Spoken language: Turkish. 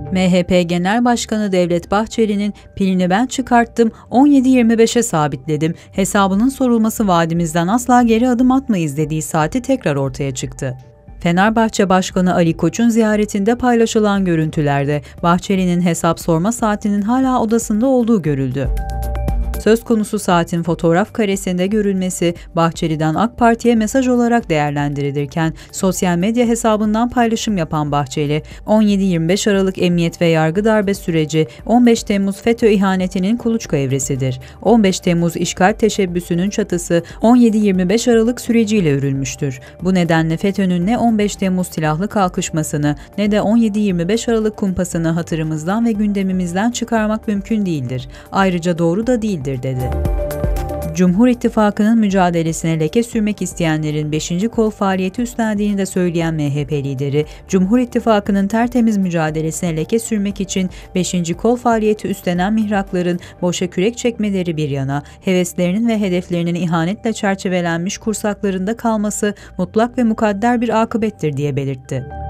MHP Genel Başkanı Devlet Bahçeli'nin "Pilini ben çıkarttım, 17.25'e sabitledim, hesabının sorulması vaadimizden asla geri adım atmayız" dediği saati tekrar ortaya çıktı. Fenerbahçe Başkanı Ali Koç'un ziyaretinde paylaşılan görüntülerde Bahçeli'nin hesap sorma saatinin hala odasında olduğu görüldü. Söz konusu saatin fotoğraf karesinde görülmesi Bahçeli'den AK Parti'ye mesaj olarak değerlendirilirken sosyal medya hesabından paylaşım yapan Bahçeli, 17-25 Aralık Emniyet ve Yargı darbe süreci 15 Temmuz FETÖ ihanetinin kuluçka evresidir. 15 Temmuz işgal teşebbüsünün çatısı 17-25 Aralık süreciyle örülmüştür. Bu nedenle FETÖ'nün ne 15 Temmuz silahlı kalkışmasını ne de 17-25 Aralık kumpasını hatırımızdan ve gündemimizden çıkarmak mümkün değildir. Ayrıca doğru da değildir, dedi. Cumhur İttifakı'nın mücadelesine leke sürmek isteyenlerin 5. kol faaliyeti üstlendiğini de söyleyen MHP lideri, Cumhur İttifakı'nın tertemiz mücadelesine leke sürmek için 5. kol faaliyeti üstlenen mihrakların boşa kürek çekmeleri bir yana, heveslerinin ve hedeflerinin ihanetle çerçevelenmiş kursaklarında kalması mutlak ve mukadder bir akıbettir diye belirtti.